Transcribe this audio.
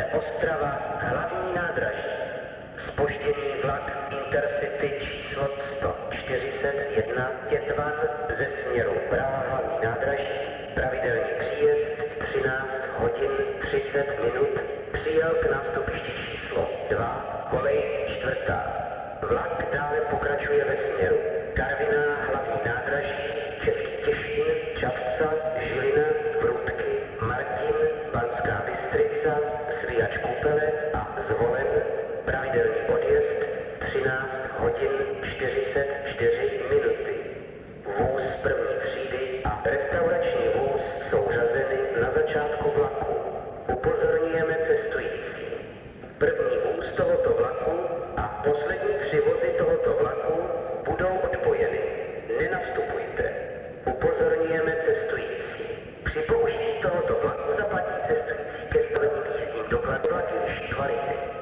Ostrava, hlavní nádraží. Zpožděný vlak Intercity číslo 141 Tětvan ze směru Praha hlavní nádraží, pravidelný příjezd 13 hodin 30 minut, přijel k nástupišti číslo 2, kolej 4. Vlak dále pokračuje ve směru Karviná hlavní nádraží, Český Těšín, Čapca, Žilina, Prudky, Martin, Banská Bystrica, Svíjač Kupele a Zvolen, pravidelný odjezd 13 hodin 44 minuty. Vůz první třídy a restaurační vůz jsou řazeny na začátku vlaku. Upozorňujeme cestující. První vůz tohoto vlaku a poslední 3 vozy tohoto vlaku budou odpojeny. Nenastupujte. Upozorňujeme cestující. Při použití tohoto vlaku zaplatí cestující ke stavebním jízdním dokladům platí kvalitě.